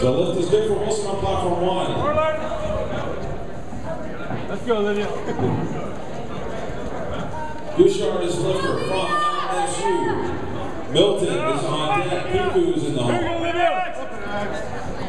The lift is good for Wilson on platform 1. Let's go, Lydia. Bouchard is lifter from LSU. Milton is on deck. Piku is in the hole.